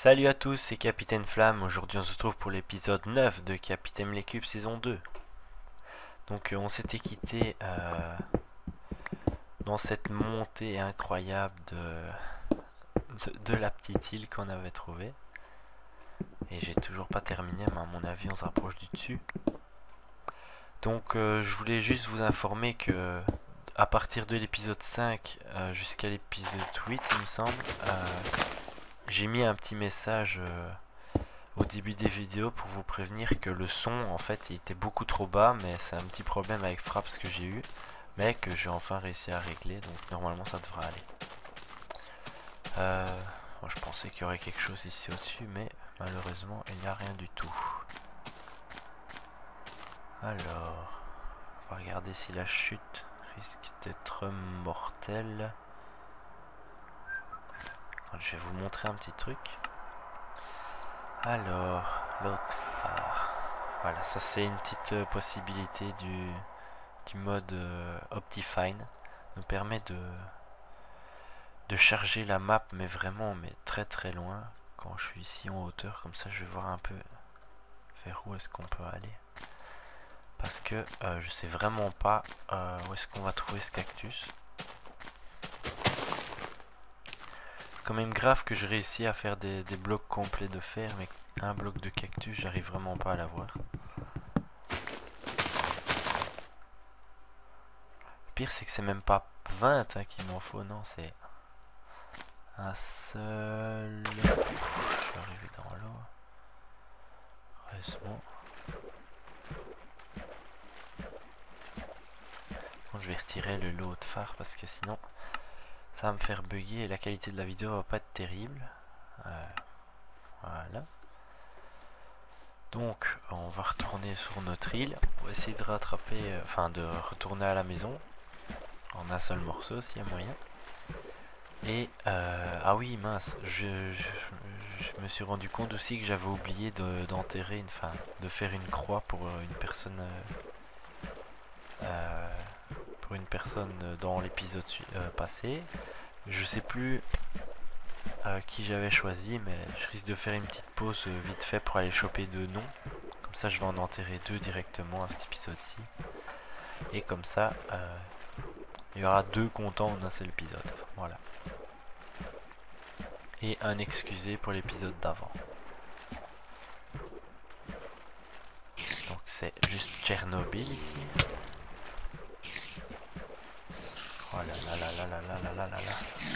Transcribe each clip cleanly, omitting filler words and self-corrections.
Salut à tous, c'est Capitaine Flamme. Aujourd'hui on se retrouve pour l'épisode 9 de Capitaine les Cubes saison 2. Donc on s'était quitté dans cette montée incroyable de la petite île qu'on avait trouvée. Et j'ai toujours pas terminé, mais à mon avis on se rapproche du dessus. Donc je voulais juste vous informer que à partir de l'épisode 5 jusqu'à l'épisode 8 il me semble, j'ai mis un petit message au début des vidéos pour vous prévenir que le son en fait il était beaucoup trop bas, mais c'est un petit problème avec Fraps que j'ai eu, mais que j'ai enfin réussi à régler, donc normalement ça devrait aller. Bon, je pensais qu'il y aurait quelque chose ici au-dessus, mais malheureusement il n'y a rien du tout. Alors, on va regarder si la chute risque d'être mortelle. Je vais vous montrer un petit truc. Alors, l'autre phare. Voilà, ça c'est une petite possibilité du mode Optifine. Nous permet de charger la map, mais vraiment très très loin. Quand je suis ici en hauteur, comme ça je vais voir un peu vers où est-ce qu'on peut aller. Parce que je sais vraiment pas où est-ce qu'on va trouver ce cactus. Quand même grave que je réussis à faire des blocs complets de fer, mais un bloc de cactus j'arrive vraiment pas à l'avoir. Le pire c'est que c'est même pas 20 hein, qu'il m'en faut, non, c'est un seul. Je suis arrivé dans l'eau. Heureusement. Bon, je vais retirer le lot de phare parce que sinon ça va me faire bugger et la qualité de la vidéo va pas être terrible. Voilà. Donc on va retourner sur notre île. On va essayer de rattraper, enfin de retourner à la maison en un seul morceau s'il y a moyen. Et ah oui mince, je me suis rendu compte aussi que j'avais oublié d'enterrer de faire une croix pour une personne dans l'épisode passé. Je sais plus qui j'avais choisi, mais je risque de faire une petite pause vite fait pour aller choper 2 noms. Comme ça je vais en enterrer 2 directement à cet épisode-ci. Et comme ça il y aura 2 contents d'un seul épisode. Voilà. Et un excusé pour l'épisode d'avant. Donc c'est juste Tchernobyl ici. Oh là là là là là là là là là.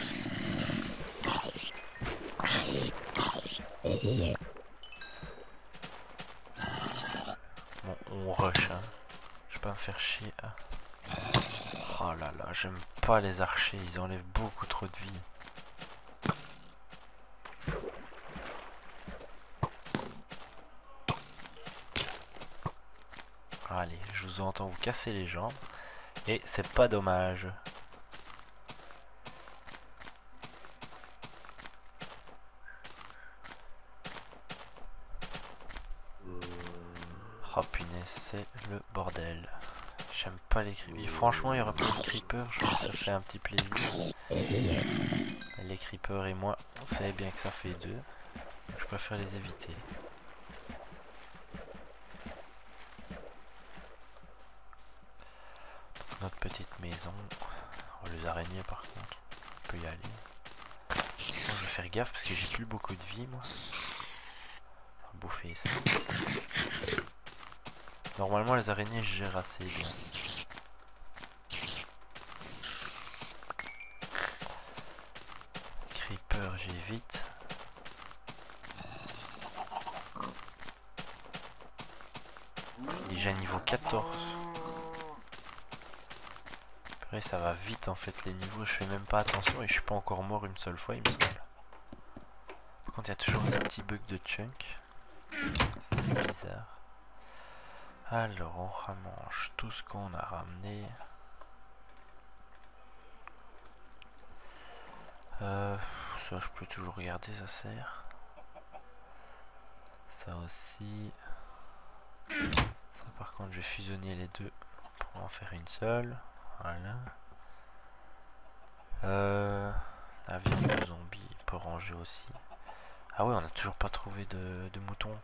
Bon, on rush hein. Je vais pas me faire chier. Hein. Oh là là, j'aime pas les archers, ils enlèvent beaucoup trop de vie. Allez, je vous entends vous casser les jambes. Et c'est pas dommage. Oh punaise, c'est le bordel. J'aime pas les creepers. Franchement, il y aurait pas de creepers, ça fait un petit plaisir. Les creepers et moi, on savait bien que ça fait 2. Donc je préfère les éviter. Donc, notre petite maison. Oh, les araignées par contre, on peut y aller. Bon, je vais faire gaffe parce que j'ai plus beaucoup de vie moi. On va bouffer ça. Normalement les araignées je gère assez bien. Creeper j'évite. Déjà niveau 14. Après ça va vite en fait les niveaux, je fais même pas attention et je suis pas encore mort une seule fois il me semble. Par contre il y a toujours des petits bugs de chunk. C'est bizarre. Alors on ramange tout ce qu'on a ramené. Ça je peux toujours regarder, ça sert. Ça aussi. Ça par contre je vais fusionner les deux pour en faire une seule. Voilà. La viande de zombie peut ranger aussi. Ah ouais, on a toujours pas trouvé de moutons.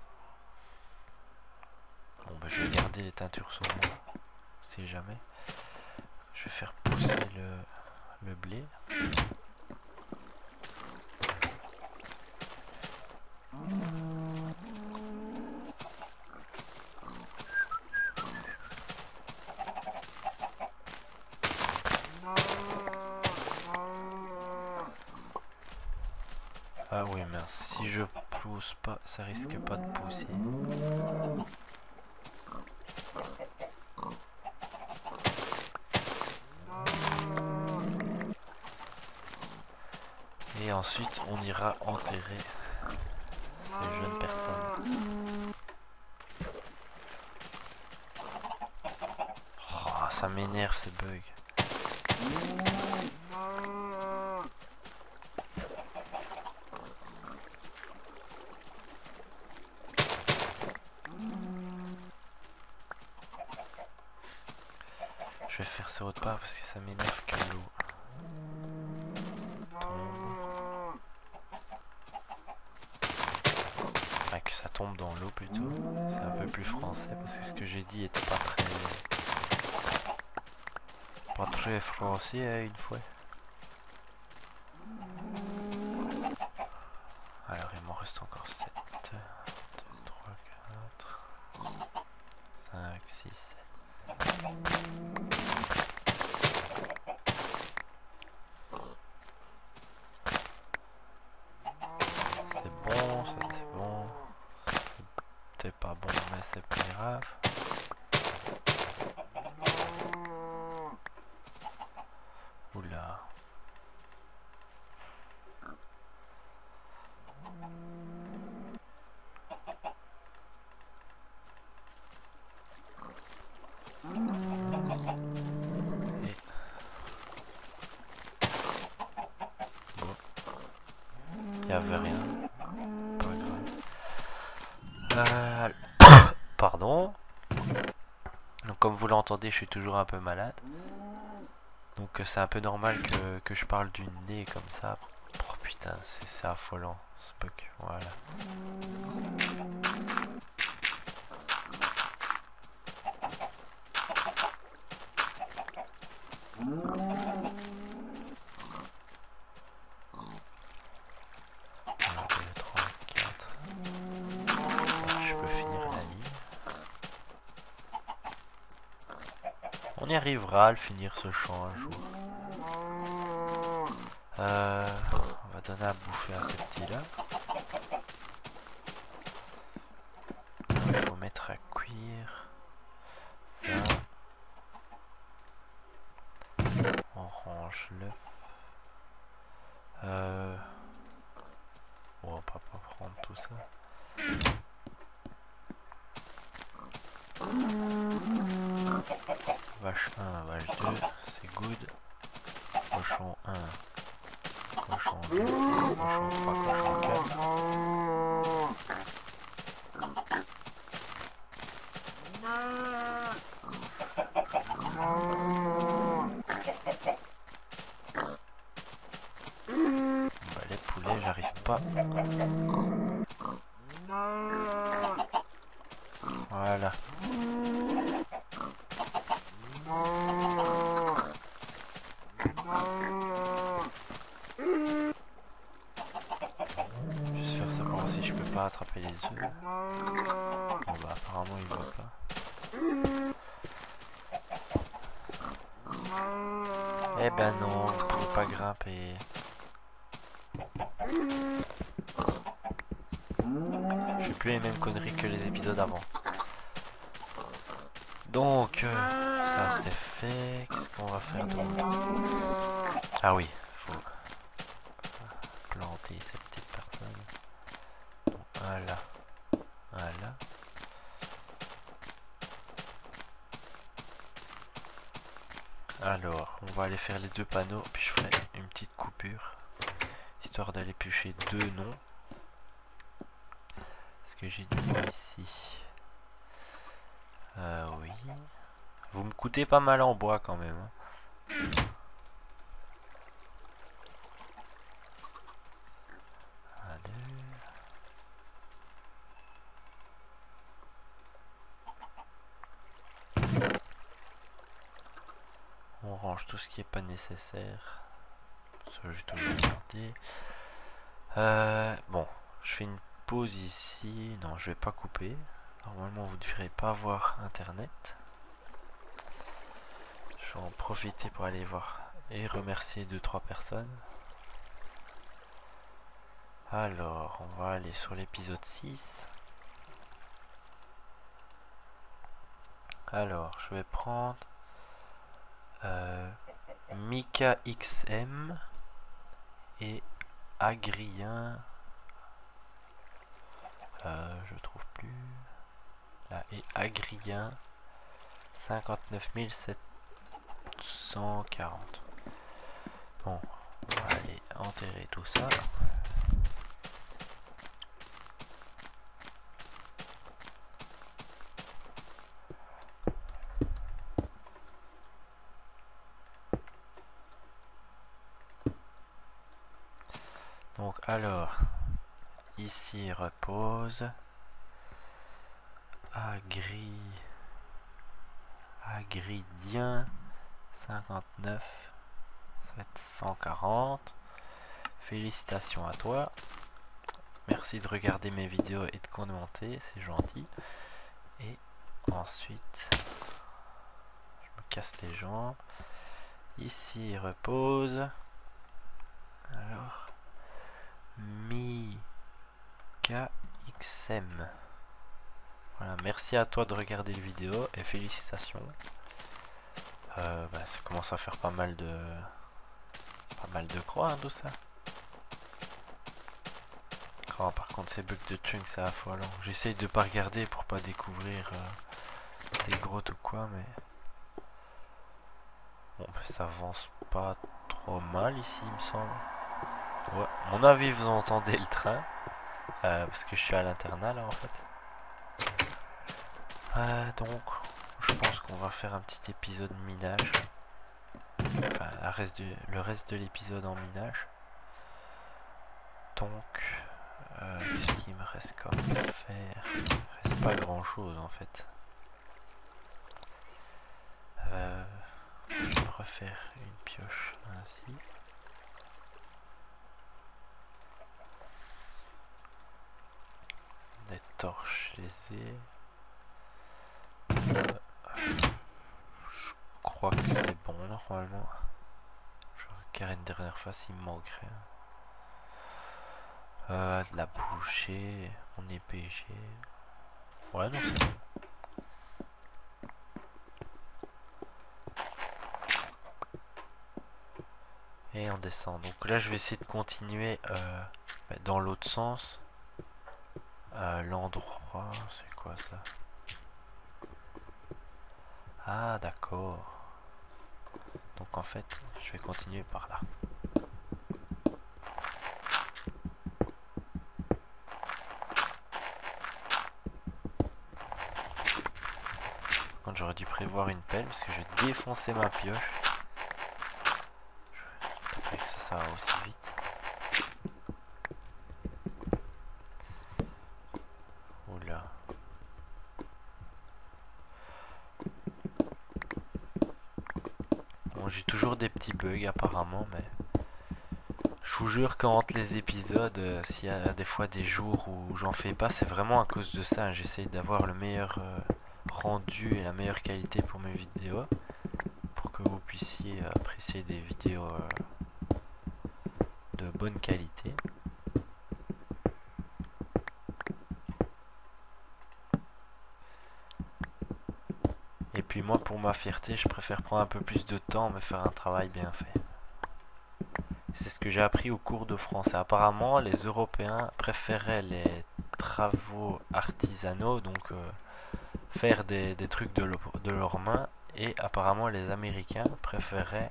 Bon bah je vais garder les teintures sur moi, si jamais. Je vais faire pousser le blé. Ah oui, mais si je pousse pas, ça risque pas de pousser. Et ensuite, on ira enterrer ces jeunes personnes. Oh, ça m'énerve ces bugs. Je vais faire ça autre part parce que ça m'énerve que l'eau tombe. Enfin, que ça tombe dans l'eau plutôt. C'est un peu plus français parce que ce que j'ai dit était pas très français une fois. Alors il m'en reste encore 7. 2, 3, 4, 5, 6, 7. C'est bon, ça c'est bon. C'est pas bon, mais c'est pas grave. Oula. Et... Bon. Il n'y avait rien. Pas grave. Pardon. Donc comme vous l'entendez, je suis toujours un peu malade. Donc c'est un peu normal que je parle du nez comme ça. Oh putain, c'est affolant ce bug. Voilà. On y arrivera à le finir ce champ un jour. On va donner à bouffer à ces petits là. Il faut mettre à cuire. Ça. On range le. Bon, on va pas prendre tout ça. Vache 1, vache 2, c'est good. Cochon 1, cochon 2, cochon 3, cochon 4. Bah, les poulets, j'arrive pas. Voilà. Juste faire ça pour voir si je peux pas attraper les œufs. Bon bah apparemment il voit pas. Eh ben non, je peux pas grimper. Je fais plus les mêmes conneries que les épisodes avant. Donc, ça c'est fait. Qu'est-ce qu'on va faire d'autre? Ah oui, faut planter cette petite personne. Voilà. Voilà. Alors, on va aller faire les deux panneaux, puis je ferai une petite coupure, histoire d'aller piocher deux noms. Est-ce que j'ai du bois ici? Oui. Vous me coûtez pas mal en bois quand même. Hein. Allez. range tout ce qui est pas nécessaire. Ça, j'ai toujours gardé. Bon, je fais une pause ici. Non, je vais pas couper. Normalement, vous ne devrez pas voir internet. Je vais en profiter pour aller voir et remercier 2-3 personnes. Alors, on va aller sur l'épisode 6. Alors, je vais prendre Mika XM et Agrien. Je trouve plus. Là, et Agrien 59 740. Bon, on va aller enterrer tout ça. Donc alors, ici repose Agridien 59 740. Félicitations à toi. Merci de regarder mes vidéos et de commenter, c'est gentil. Et ensuite, je me casse les jambes. Ici repose. Alors, KXM. Voilà, merci à toi de regarder la vidéo et félicitations. Ça commence à faire pas mal de croix, hein, tout ça. Oh, par contre, ces bugs de chunk, c'est affolant. J'essaye de pas regarder pour pas découvrir des grottes ou quoi, mais bon, ça avance pas trop mal ici, il me semble. Ouais, à mon avis, vous entendez le train. Parce que je suis à l'internat là en fait. Donc, je pense qu'on va faire un petit épisode minage. Enfin, le reste de l'épisode en minage. Donc, qu'est-ce qu'il me reste comme faire? Il me reste pas grand chose en fait. Je vais refaire une pioche ainsi. Des torches, je les ai. Je crois que c'est bon normalement. Je regarde une dernière fois s'il me manquerait. De la bouchée, mon EPG. Ouais, non, c'est bon. Et on descend. Donc là, je vais essayer de continuer dans l'autre sens. L'endroit, c'est quoi ça? Ah, d'accord. Donc en fait, je vais continuer par là. Quand j'aurais dû prévoir une pelle parce que je vais défoncer ma pioche. Je pas que ça va aussi vite. Oula. Bon, j'ai toujours des petits bugs apparemment, mais je vous jure qu'entre les épisodes, s'il y a des fois des jours où j'en fais pas, c'est vraiment à cause de ça. J'essaye d'avoir le meilleur rendu et la meilleure qualité pour mes vidéos, pour que vous puissiez apprécier des vidéos de bonne qualité. Et puis moi, pour ma fierté, je préfère prendre un peu plus de temps mais faire un travail bien fait. C'est ce que j'ai appris au cours de français. Apparemment, les Européens préféraient les travaux artisanaux, donc faire des trucs de leurs mains, et apparemment les Américains préféraient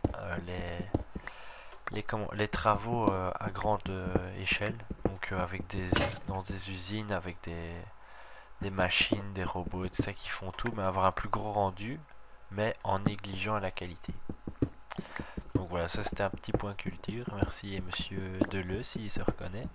les travaux à grande échelle, donc dans des usines avec des machines, des robots, tout ça qui font tout, mais avoir un plus gros rendu, mais en négligeant la qualité. Donc voilà, ça c'était un petit point culture. Merci monsieur Deleu s'il se reconnaît.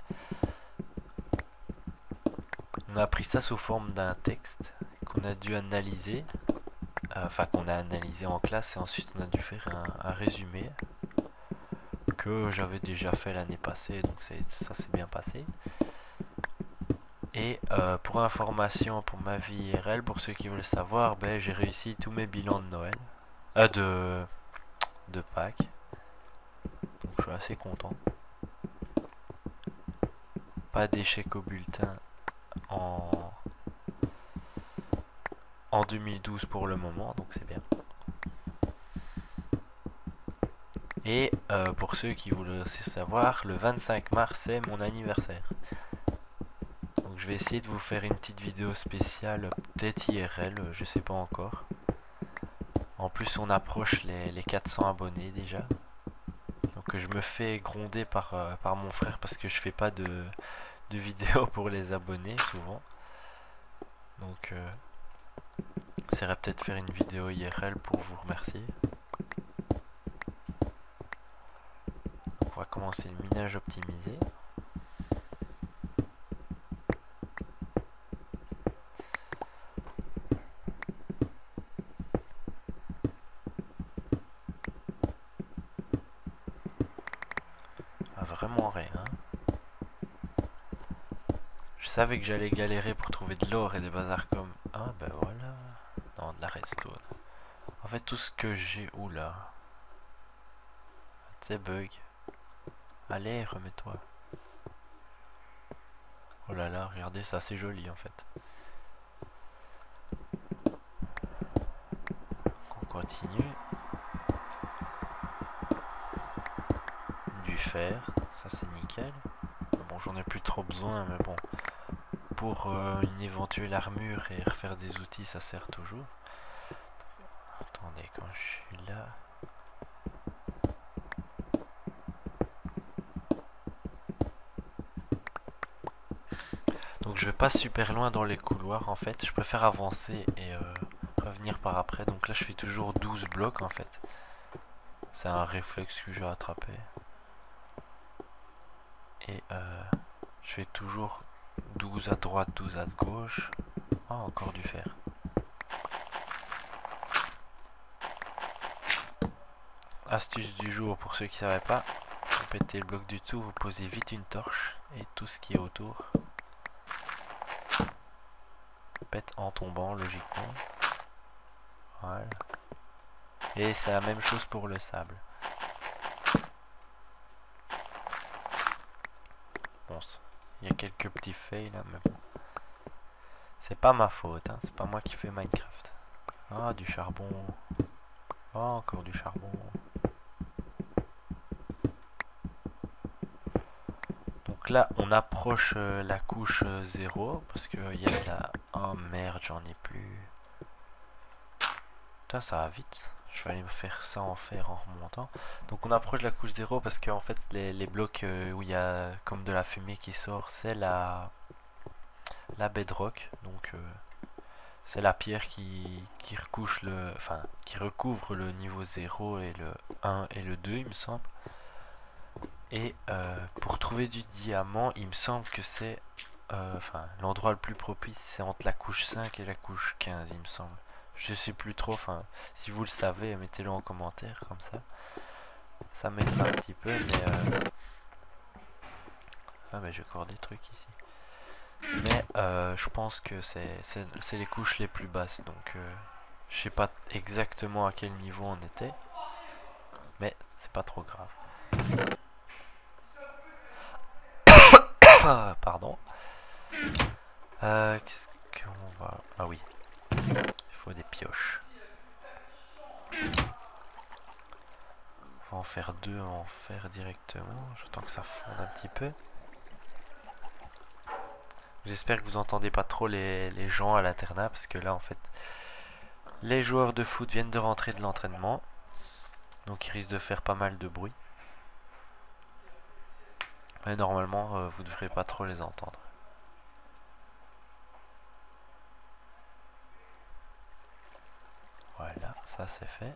On a pris ça sous forme d'un texte qu'on a dû analyser enfin qu'on a analysé en classe, et ensuite on a dû faire un résumé que j'avais déjà fait l'année passée, donc ça s'est bien passé. Et pour information, pour ma vie IRL, pour ceux qui veulent savoir, ben, j'ai réussi tous mes bilans de Noël, de Pâques, donc je suis assez content. Pas d'échec au bulletin en 2012 pour le moment, donc c'est bien. Et pour ceux qui voulaient aussi savoir, le 25 mars c'est mon anniversaire. Donc je vais essayer de vous faire une petite vidéo spéciale, peut-être IRL, je sais pas encore. En plus on approche les 400 abonnés déjà. Donc je me fais gronder par mon frère parce que je fais pas de vidéos pour les abonnés souvent. Donc j'essaierai peut-être de faire une vidéo IRL pour vous remercier. Donc on va commencer le minage optimisé. Ah, vraiment rien. Je savais que j'allais galérer pour trouver de l'or et des bazars comme... Ah ben voilà. Non, de la redstone. En fait tout ce que j'ai... Oula. C'est bug. Allez, remets-toi. Oh là là, regardez, ça c'est joli en fait. On continue. Du fer, ça c'est nickel. Bon, j'en ai plus trop besoin, mais bon. Pour une éventuelle armure et refaire des outils, ça sert toujours. Attendez, quand je suis là... Donc je vais pas super loin dans les couloirs en fait, je préfère avancer et revenir par après. Donc là je fais toujours 12 blocs en fait. C'est un réflexe que j'ai attrapé. Et je fais toujours 12 à droite, 12 à gauche. Ah, encore du fer. Astuce du jour pour ceux qui ne savaient pas. Vous pétez le bloc du dessous, vous posez vite une torche et tout ce qui est autour pète en tombant logiquement. Voilà. Et c'est la même chose pour le sable. Bon, il y a quelques petits fails là, mais bon. C'est pas ma faute, hein. C'est pas moi qui fais Minecraft. Ah, du charbon. Oh, encore du charbon. Donc là, on approche la couche 0 parce qu'il y a la... Oh merde, j'en ai plus. Putain, ça va vite. Je vais aller me faire ça en fer en remontant. Donc on approche la couche 0 parce qu'en fait, les blocs où il y a comme de la fumée qui sort, c'est la bedrock. Donc c'est la pierre qui recouche le... Enfin, qui recouvre le niveau 0 et le 1 et le 2, il me semble. Et pour trouver du diamant, il me semble que c'est... Enfin, l'endroit le plus propice, c'est entre la couche 5 et la couche 15, il me semble. Je sais plus trop, enfin, si vous le savez, mettez-le en commentaire, comme ça. Ça m'aidera un petit peu, mais... Ah, mais j'ai encore des trucs ici. Mais je pense que c'est les couches les plus basses, donc... je sais pas exactement à quel niveau on était. Mais c'est pas trop grave. Ah, pardon. Qu'est-ce qu'on va... Ah oui. Il faut des pioches. On va en faire deux en fer directement. J'attends que ça fonde un petit peu. J'espère que vous entendez pas trop les gens à l'internat, parce que là en fait les joueurs de foot viennent de rentrer de l'entraînement, donc ils risquent de faire pas mal de bruit. Mais normalement vous devrez pas trop les entendre. Voilà, ça c'est fait.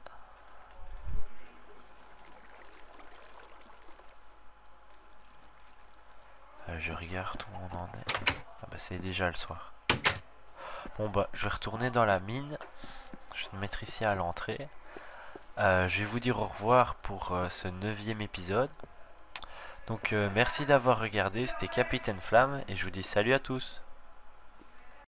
Je regarde où on en est. Ah bah c'est déjà le soir. Bon bah je vais retourner dans la mine. Je vais le mettre ici à l'entrée. Je vais vous dire au revoir pour ce 9e épisode. Donc merci d'avoir regardé, c'était Capitaine Flamme et je vous dis salut à tous.